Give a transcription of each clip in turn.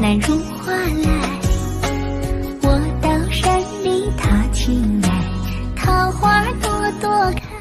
南如花来。我到山里踏青来，桃花朵朵开。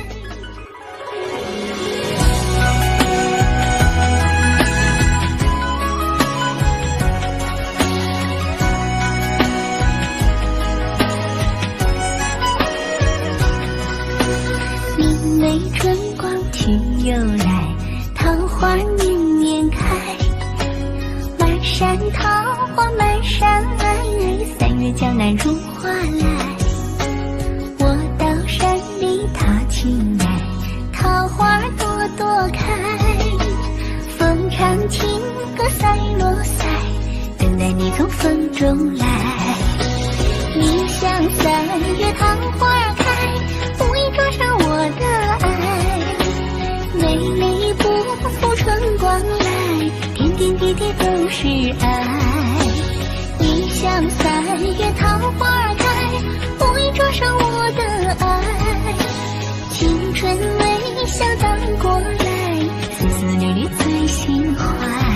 明媚春光去又来，桃花年年开。满山桃花满山爱，3月江南如花来。我到山里踏青来，桃花朵朵开。风唱情歌赛罗塞，等待你从风中来。你像3月桃花开，无意灼伤我的爱。美丽不负春光来，点点滴滴都是爱。你像3月桃花开，无意灼伤我的爱。青春微笑荡过来，丝丝缕缕最心怀。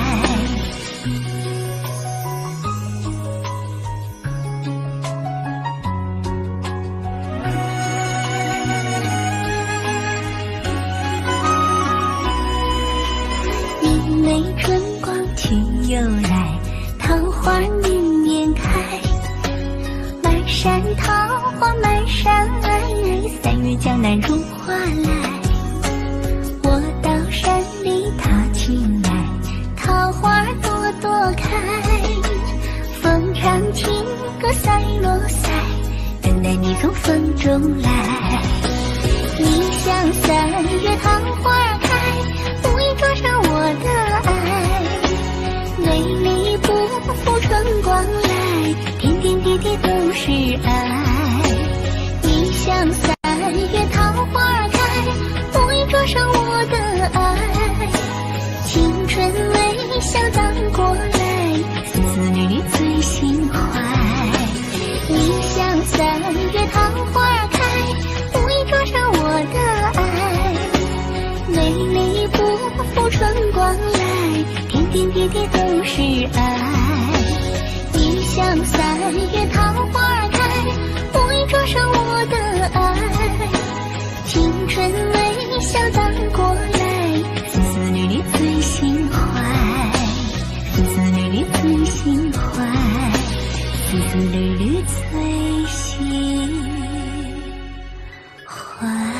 明媚春光去又来，桃花年年开。满山桃花满山爱，3月江南如花来。我到山里踏青来，桃花朵朵开。风唱情歌赛罗塞，等待你从风中来。你像3月桃花开，无意灼伤我的爱。美丽不负春光来，点点滴滴都是爱。你像3月桃花开，无意灼伤我的爱。青春微笑荡过来，丝丝缕缕最心怀。你像3月桃花开，无意灼伤我的爱。美丽不负春光来，点点滴滴都是爱。你像3月桃花开，无意灼伤我的爱。青春微笑荡过来，丝丝缕缕最心怀。丝丝缕缕最心怀，丝丝缕缕最心怀。